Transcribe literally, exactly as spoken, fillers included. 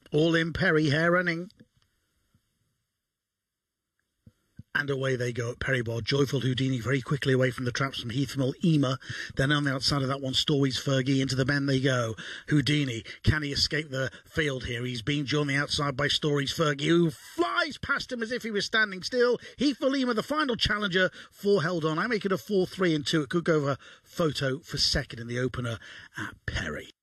All in Perry, hair running. And away they go at Perrybor. Joyful Houdini very quickly away from the traps from Heathmill, Ema. Then on the outside of that one, Stories, Fergie. Into the bend they go. Houdini, can he escape the field here? He's being joined on the outside by Stories, Fergie, who flies past him as if he was standing still. Heathmill, Ema, the final challenger. Four held on. I make it a four three and two. It could go over photo for second in the opener at Perry.